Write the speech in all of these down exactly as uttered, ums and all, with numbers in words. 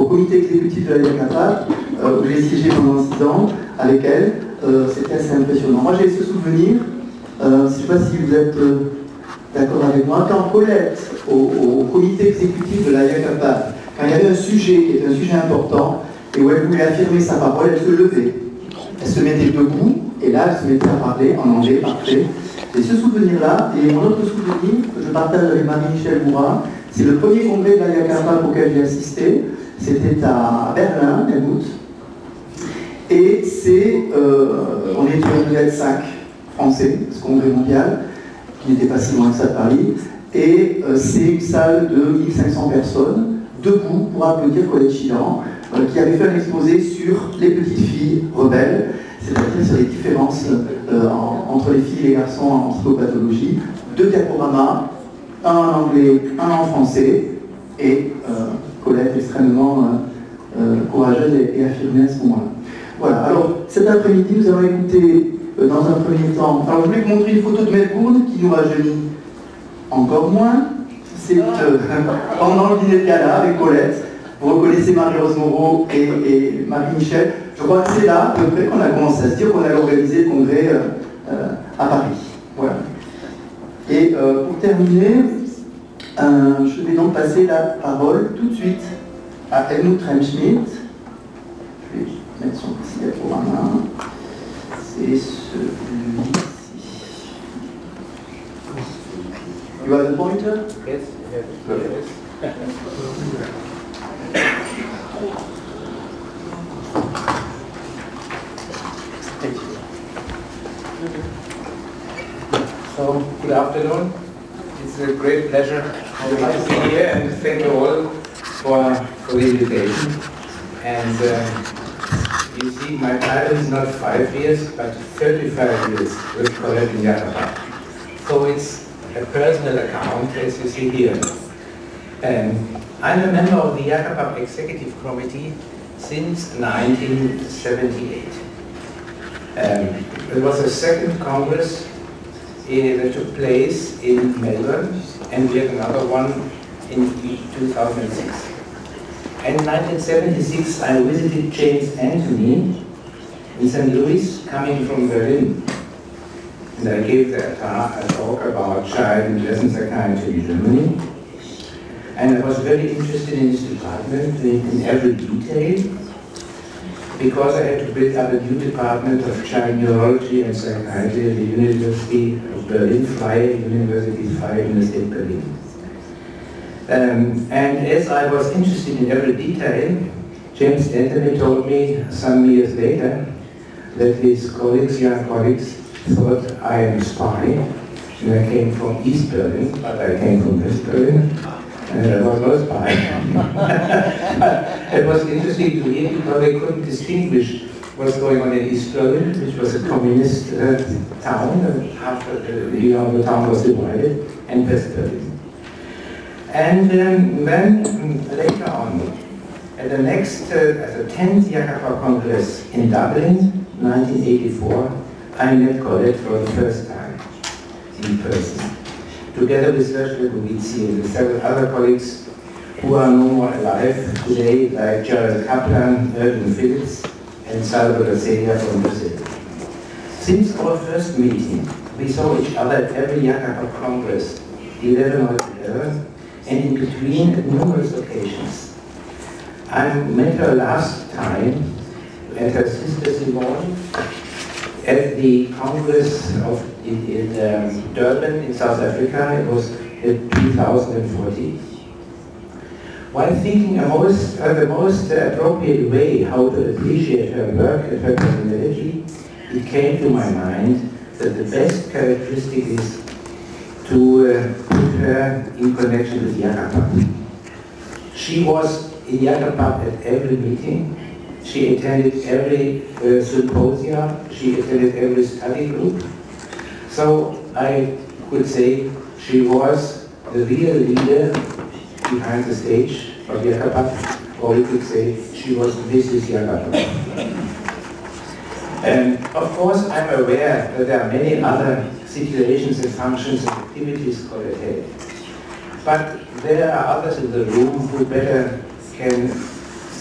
au comité exécutif de la Yakapa, euh, où j'ai siégé pendant six ans avec elle. Euh, C'était assez impressionnant. Moi j'ai ce souvenir, euh, je ne sais pas si vous êtes euh, d'accord avec moi, quand Colette, au, au comité exécutif de la Yakapa, quand il y avait un sujet qui était un sujet important, et où elle voulait affirmer sa parole, elle se levait. Elle se mettait debout, et là elle se mettait à parler en anglais, parfait. Et ce souvenir-là, et mon autre souvenir que je partage avec Marie-Michel Bourra, c'est le premier congrès de la Yakapa auquel j'ai assisté. C'était à Berlin, en août. Et c'est, euh, on était en deux mille cinq français, ce congrès mondial, qui n'était pas si loin que ça de Paris. Et euh, c'est une salle de mille cinq cents personnes, debout pour applaudir Colette Chilan, euh, qui avait fait un exposé sur les petites filles rebelles, c'est-à-dire sur les différences euh, en, entre les filles et les garçons en psychopathologie. Deux diaporamas, un en anglais, un en français, et euh, Colette extrêmement euh, euh, courageuse et, et affirmée à ce moment-là. Voilà, alors cet après-midi, nous allons écouter euh, dans un premier temps. Alors je voulais vous montrer une photo de Melbourne qui nous rajeunit encore moins. C'est euh, pendant le dîner de gala avec Colette. Vous reconnaissez Marie-Rose Moreau et, et Marie-Michel. Je crois que c'est là, à peu près, qu'on a commencé à se dire qu'on allait organiser le congrès euh, euh, à Paris. Voilà. Et euh, pour terminer, euh, je vais donc passer la parole tout de suite à Helmut Remschmidt. Je vais mettre son petit diaporama. C'est celui-ci. You have the pointer? Yes, yes. Thank you. So, good afternoon. It's a great pleasure to be here, and thank you all for, for the invitation. And uh, you see, my title is not five years, but thirty-five years with Colette in Yakapa. So it's a personal account, as you see here. Um, I'm a member of the Yakapa Executive Committee since nineteen seventy-eight. Um, it was the second Congress uh, that took place in Melbourne, and we had another one in two thousand six. And in nineteen seventy-six, I visited James Anthony in Saint Louis, coming from Berlin. And I gave a talk about child and adolescent psychiatry in Germany. And I was very interested in this department in, in every detail, because I had to build up a new department of child neurology and psychiatry at the University of Berlin, Freie University, Freie Universität Berlin. Um, and as I was interested in every detail, James Anthony told me some years later that his colleagues, young colleagues, thought I am a spy. And I came from East Berlin, but I came from West Berlin. And I was no spy. It was interesting to hear because they couldn't distinguish what's going on in East Berlin, which was a communist uh, town, and after uh, you know, the town was divided, and West Berlin. And um, then um, later on, at the next, uh, at the tenth Yakapa Congress in Dublin, nineteen eighty-four, I met Colette for the first time, in person, together with Serge Lekovici and several other colleagues who are no more alive today, like Gerald Kaplan, Erwin Phillips, and Salvador Celia from Brazil. Since our first meeting, we saw each other at every Yakapa Congress, eleven altogether, and in between at numerous occasions. I met her last time at her sister Simone at the Congress of in, in um, Durban in South Africa. It was in two thousand fourteen. While thinking a most, uh, the most uh, appropriate way how to appreciate her work and her personality, it came to my mind that the best characteristic is to uh, put her in connection with Yakapa. She was in Yakapa at every meeting. She attended every uh, symposium. She attended every study group. So I could say she was the real leader behind the stage of Yakapa, or we could say she was Missus Yakapa. And of course, I'm aware that there are many other situations and functions and activities Colette had. But there are others in the room who better can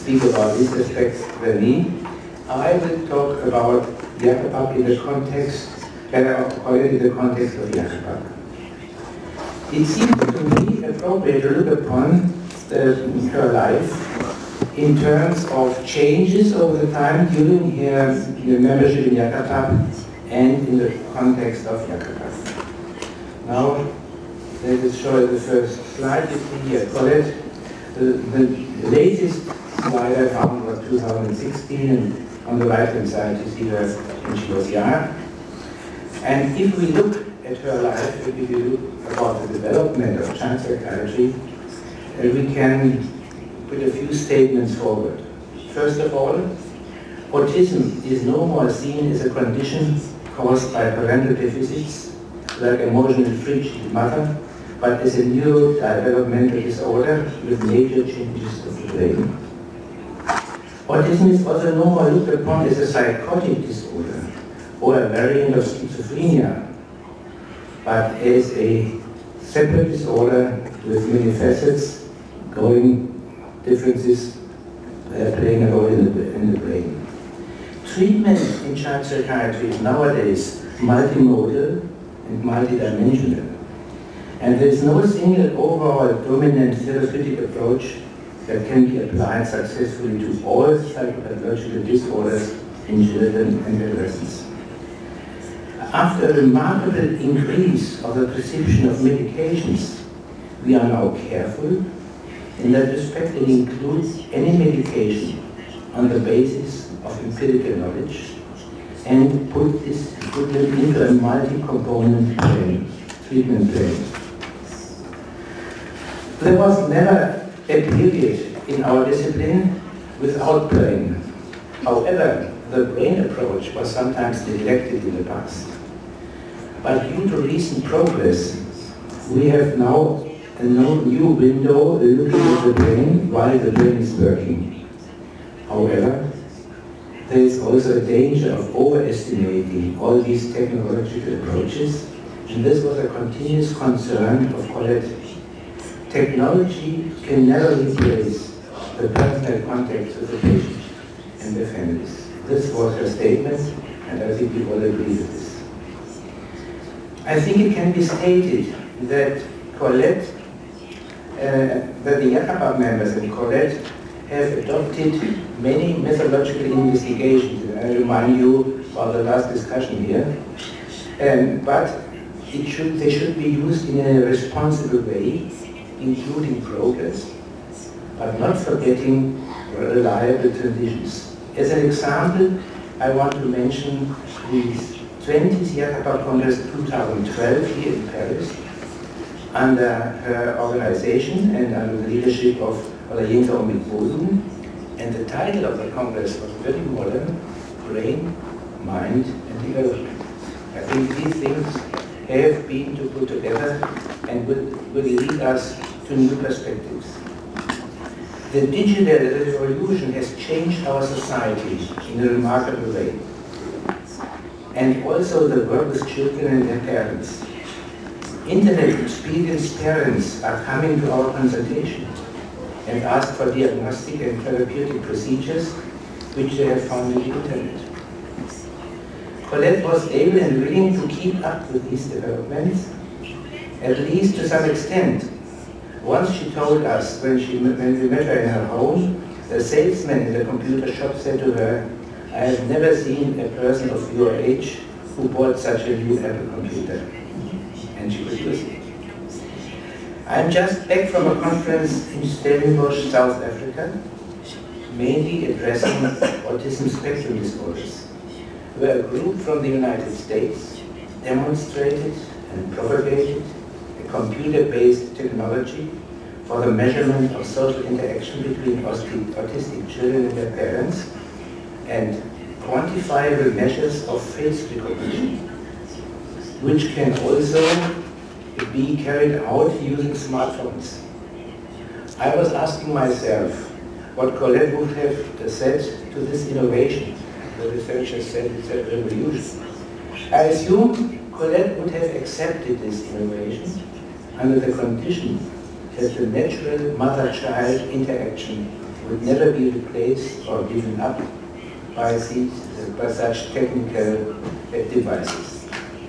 speak about these aspects than me. I will talk about Jacobab in the context, uh, in the context of Jacobab. It seems to me appropriate to look upon the, her life in terms of changes over the time during her, her membership in Jacobab and in the context of Jacobab. Now, let us show the first slide. You see here, Colette. The, the latest slide I found was two thousand sixteen, and on the right-hand side you see her when she was young. And if we look at her life, if we look about the development of child psychiatry, uh, we can put a few statements forward. First of all, autism is no more seen as a condition caused by parental deficits, like emotional friction with mother, but as a neurodevelopmental disorder with major changes of the brain. Autism is also no more looked upon as a psychotic disorder or a variant of schizophrenia, but as a separate disorder with many facets, growing differences uh, playing a role in the, in the brain. Treatment in child psychiatry is nowadays multimodal and multidimensional. And there is no single overall dominant therapeutic approach that can be applied successfully to all psychopathological disorders in children and adolescents. After a remarkable increase of the prescription of medications, we are now careful. In that respect, it includes any medication on the basis of empirical knowledge and put, this, put them into a multi-component plan, treatment plan. There was never a period in our discipline without brain. However, the brain approach was sometimes neglected in the past. But due to recent progress, we have now a new window looking at the brain while the brain is working. However, there is also a danger of overestimating all these technological approaches, and this was a continuous concern of Colette. Technology can never replace the personal contact with the patient and their families. This was her statement, and I think we all agree with this. I think it can be stated that Colette, uh, that the Jacobab members and Colette have adopted many methodological investigations. And I remind you about the last discussion here. Um, but it should, they should be used in a responsible way, including progress, but not forgetting reliable transitions. As an example, I want to mention the twentieth Jacobab Congress two thousand twelve here in Paris, under her organization and under the leadership of Olayinka Omid-Boldon. And the title of the Congress was very modern: Brain, Mind and Development. I think these things have been to put together and will, will lead us to new perspectives. The digital revolution has changed our society in a remarkable way. And also the work with children and their parents. Internet experienced parents are coming to our consultation and ask for diagnostic and therapeutic procedures which they have found in the internet. Colette was able and willing to keep up with these developments, at least to some extent. Once she told us, when, she, when we met her in her home, the salesman in the computer shop said to her, "I have never seen a person of your age who bought such a new Apple computer." And she was using it. I'm just back from a conference in Stellenbosch, South Africa, mainly addressing autism spectrum disorders, where a group from the United States demonstrated and propagated a computer-based technology for the measurement of social interaction between autistic children and their parents, and quantifiable measures of face recognition, which can also be carried out using smartphones. I was asking myself what Colette would have said to this innovation. The researchers said it's a revolution. I assume Colette would have accepted this innovation under the condition that the natural mother-child interaction would never be replaced or given up by, these, by such technical devices.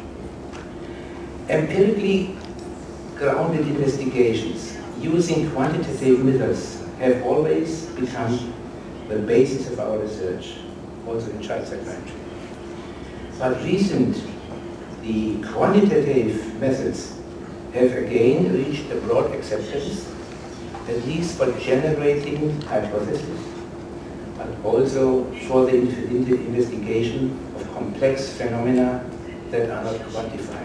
Empirically grounded investigations using quantitative methods have always become the basis of our research, also in child psychiatry. But recent, the quantitative methods have again reached a broad acceptance, at least for generating hypotheses, but also for the investigation of complex phenomena that are not quantified.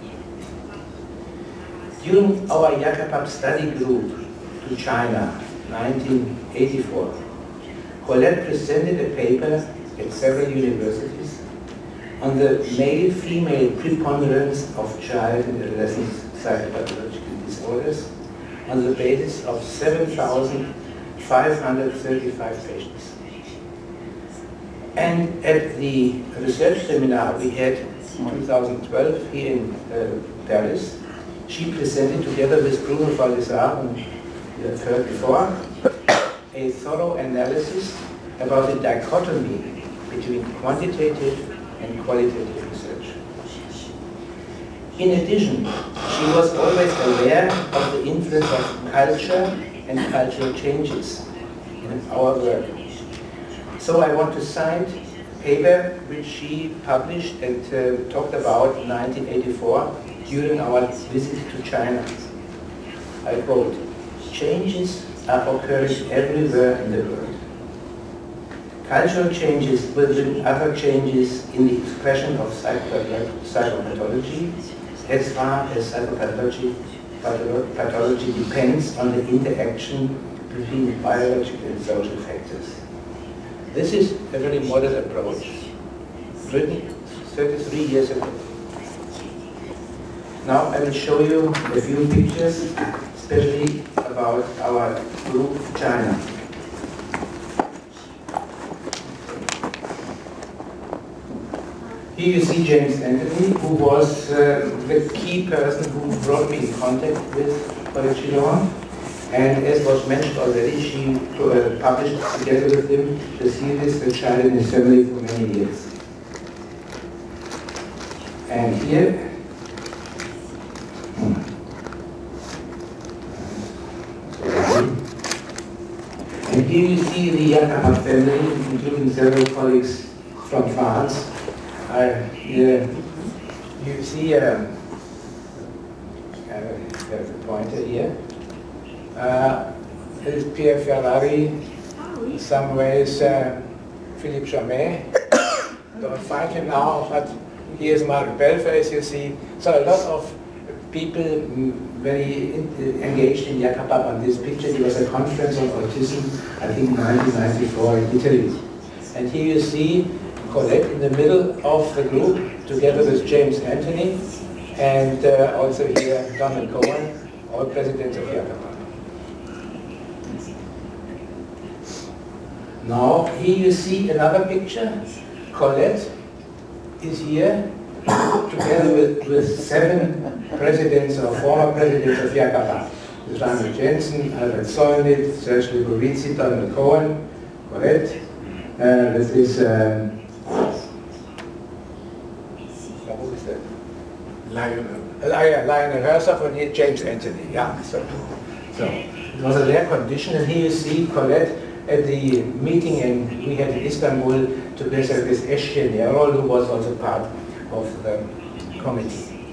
During our Yakapap study group to China, nineteen eighty-four, Colette presented a paper at several universities on the male-female preponderance of child and adolescent psychopathological disorders on the basis of seven thousand five hundred thirty-five patients. And at the research seminar we had in two thousand twelve here in uh, Paris, she presented together with Bruno Faldesar, whom you have heard before, a thorough analysis about the dichotomy between quantitative and qualitative research. In addition, she was always aware of the influence of culture and cultural changes in our work. So I want to cite a paper which she published and uh, talked about in nineteen eighty-four during our visit to China. I quote, "Changes are occurring everywhere in the world. Cultural changes will bring other changes in the expression of psychopathology as far as psychopathology pathology depends on the interaction between biological and social factors." This is a very modern approach, written thirty-three years ago. Now I will show you a few pictures, especially about our group China. Here you see James Anthony, who was uh, the key person who brought me in contact with Colette Chiron. And as was mentioned already, she uh, published together with him the series The Child in His Family for many years. And here, and here you see the Yakapap family, including several colleagues from France. Uh, yeah, you see, um, uh, there's a pointer here. Uh, this is Pierre Ferrari, in some ways uh, Philippe Jamais. Don't find him now, but he is Marc Belfer, as you see. So a lot of people mm, very in, uh, engaged in Yakapap on this picture. He was a conference on autism, I think nineteen ninety-four in Italy. And here you see Colette in the middle of the group, together with James Anthony, and uh, also here Donald Cohen, all presidents of Yakapap. Now, here you see another picture. Colette is here, together with, with seven presidents or former presidents of Yakapap. Raimund Jensen, Albert Solnit, Serge Lipovici, Donald Cohen, Colette. Uh, this is um, who is that? Lionel. Uh, Lionel Herzog and here James Anthony. Yeah. So, so it was a rare condition, and here you see Colette at the meeting in, we had in Istanbul together with Eşken Erol, who was also part of the committee.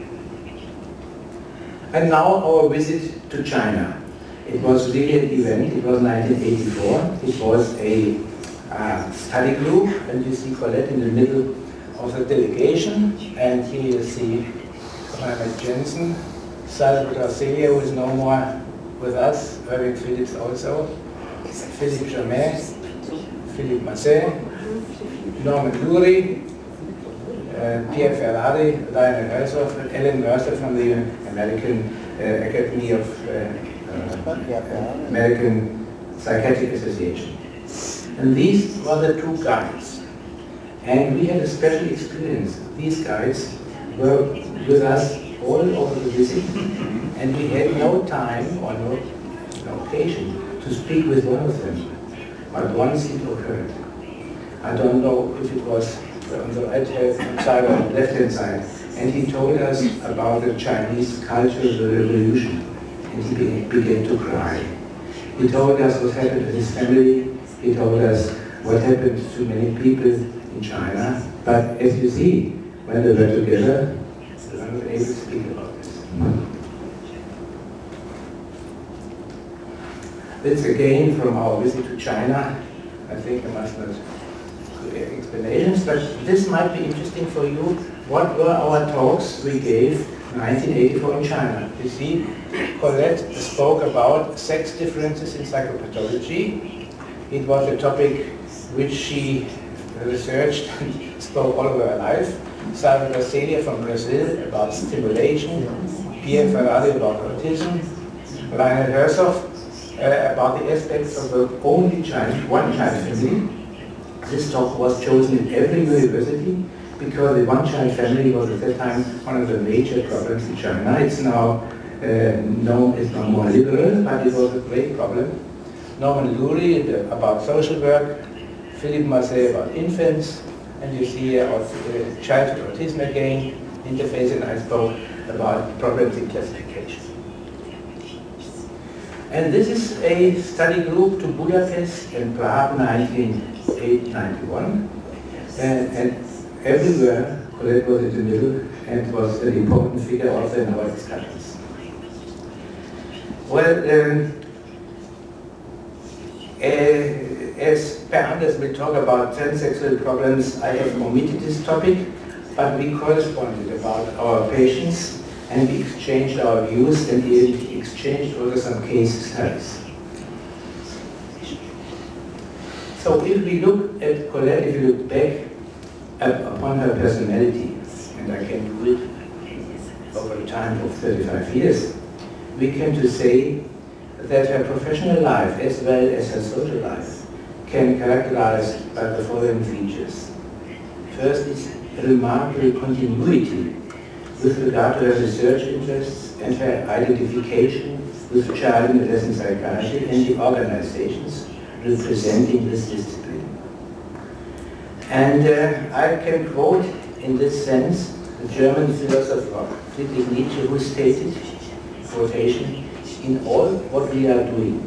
And now our visit to China. It was really an event. It was nineteen eighty-four. It was a uh, study group, and you see Colette in the middle of the delegation. And here you see Raimund Jensen, Salvador Celia, who is no more with us, Irving Phillips also, Philippe Jamais, Philippe Masset, Norman Lurie, uh, Pierre Ferrari, Lionel Herzog, Ellen Mercer from the American uh, Academy of uh, uh, American Psychiatric Association. And these were the two guides. And we had a special experience. These guides were with us all over the visit, and we had no time or no, no occasion to to speak with one of them. But once it occurred. I don't know if it was on the right hand side or the left hand side. And he told us about the Chinese Cultural Revolution. And he be began to cry. He told us what happened to his family. He told us what happened to many people in China. But as you see, when they were together, they were not able to speak about this. That's again from our visit to China. I think I must not do explanations, but this might be interesting for you. What were our talks we gave in nineteen eighty-four in China? You see, Colette spoke about sex differences in psychopathology. It was a topic which she researched and spoke all over her life. Salvador Celia from Brazil about stimulation, Pierre Ferrari about autism, Reinhard Herzog uh, about the aspects of the only child, one child family. This talk was chosen in every university because the one-child family was at that time one of the major problems in China. It's now uh, known as no more liberal, but it was a great problem. Norman Lurie the, about social work, Philippe Marseille about infants, and you see here uh, childhood autism again, interface, and I spoke about problems in classification. And this is a study group to Budapest and Prague nineteen ninety-one, and, and everywhere Colette was in the middle and was an important figure also in our discussions. Well, um, uh, as Per Anders will talk about transsexual problems, I have omitted this topic, but we corresponded about our patients and we exchanged our views and we exchanged also some case studies. So if we look at Colette, if you look back upon her personality, and I can do it over a time of thirty-five years, we can to say that her professional life as well as her social life can be characterized by the following features. First is a remarkable continuity with regard to her research interests and her identification with child and adolescent psychiatry and the organizations representing this discipline. And uh, I can quote in this sense the German philosopher Friedrich Nietzsche, who stated, quotation, "In all what we are doing,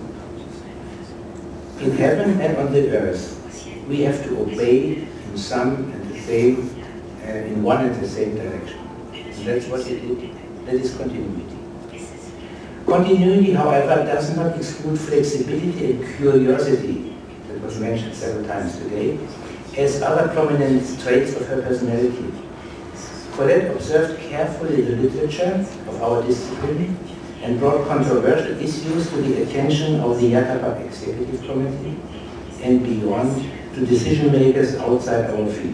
in heaven and on the earth, we have to obey in some and the same, uh, in one and the same direction." And that's what it is. That is continuity. Continuity, however, does not exclude flexibility and curiosity, that was mentioned several times today, as other prominent traits of her personality. Colette observed carefully the literature of our discipline and brought controversial issues to the attention of the Yataba Executive Committee and beyond to decision makers outside our field.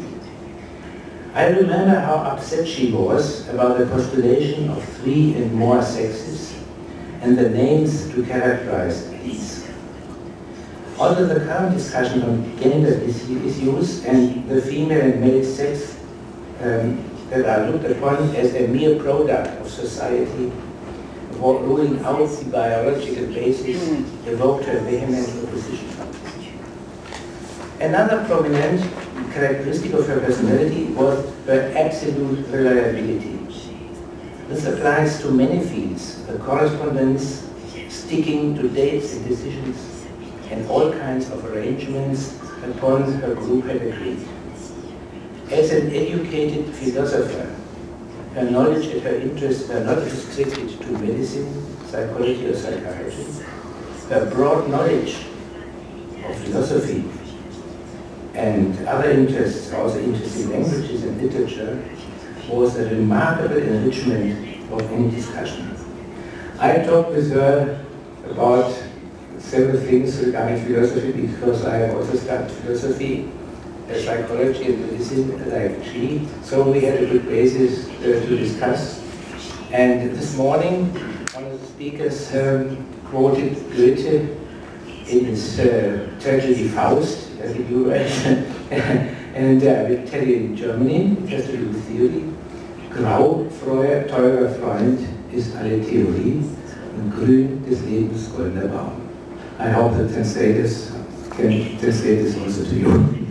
I remember how upset she was about the postulation of three and more sexes and the names to characterize these. Although the current discussion on gender issues and the female and male sex um, that are looked upon as a mere product of society, for ruling out the biological basis, evoked her vehement opposition. Another prominent characteristic of her personality was her absolute reliability. This applies to many fields, her correspondence, sticking to dates and decisions, and all kinds of arrangements upon her group had agreed. As an educated philosopher, her knowledge and her interests were not restricted to medicine, psychology, or psychiatry. Her broad knowledge of philosophy and other interests, also interests in languages and literature, was a remarkable enrichment of any discussion. I talked with her about several things regarding philosophy because I have also studied philosophy, psychology and medicine like she, so we had a good basis uh, to discuss. And this morning, one of the speakers um, quoted Goethe in his uh, tragedy Faust, I think you read, and uh, I will tell you in Germany, it has to do with theory. Grau, Freuer, teurer Freund, ist alle Theorie und grün des Lebens goldener Baum. I hope the translators can translate this also to you.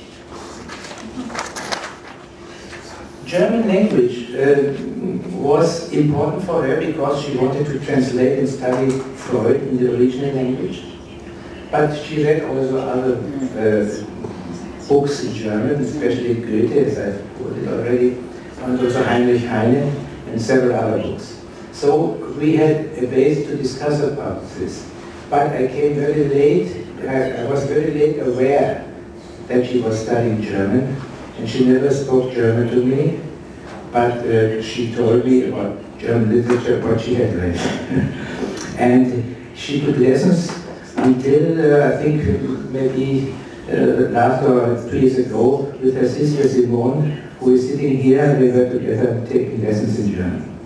German language uh, was important for her because she wanted to translate and study Freud in the original language. But she read also other uh, books in German, especially Goethe, as I've put it already, and also Heinrich Heine, and several other books. So we had a base to discuss about this. But I came very late, I, I was very late aware that she was studying German, and she never spoke German to me, but uh, she told me about German literature, what she had read. And she took lessons until, uh, I think, maybe uh, last or two years ago, with her sister Simone, who is sitting here, and we were together taking lessons in German.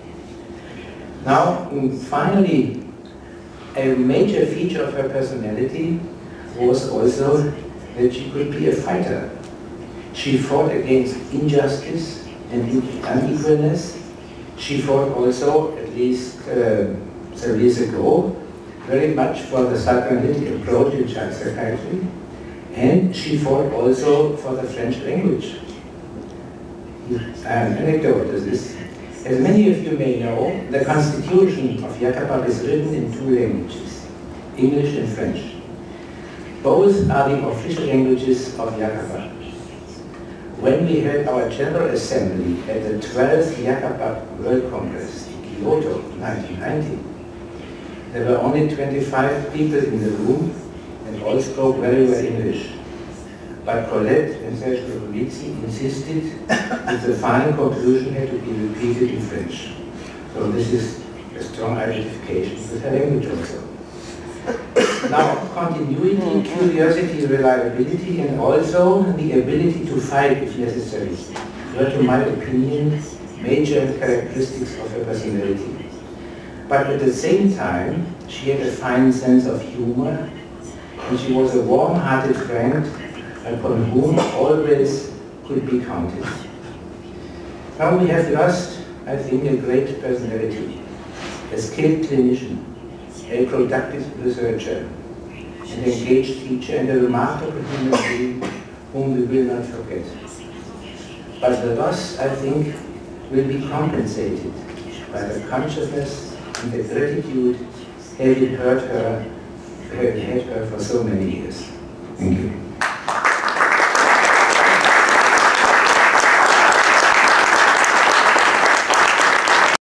Now, finally, a major feature of her personality was also that she could be a fighter. She fought against injustice and unequalness. She fought also, at least uh, some years ago, very much for the psychoanalytic approach in child psychiatry, and she fought also for the French language. An anecdote is this. As many of you may know, the constitution of Yakapak is written in two languages, English and French. Both are the official languages of Yakapak. When we had our General Assembly at the twelfth Yakapak World Congress in Kyoto in nineteen ninety, there were only twenty-five people in the room and all spoke very well English. But Colette and Serge Lopolitsy insisted that the final conclusion had to be repeated in French. So this is a strong identification with her language also. Now, continuity, curiosity, reliability, and also the ability to fight if necessary were, to my opinion, major characteristics of her personality. But at the same time, she had a fine sense of humor, and she was a warm-hearted friend upon whom always could be counted. Now we have lost, I think, a great personality, a skilled clinician, a productive researcher, an engaged teacher, and a remarkable human being whom we will not forget. But the loss, I think, will be compensated by the consciousness and the gratitude having heard her, had her for so many years. Thank you.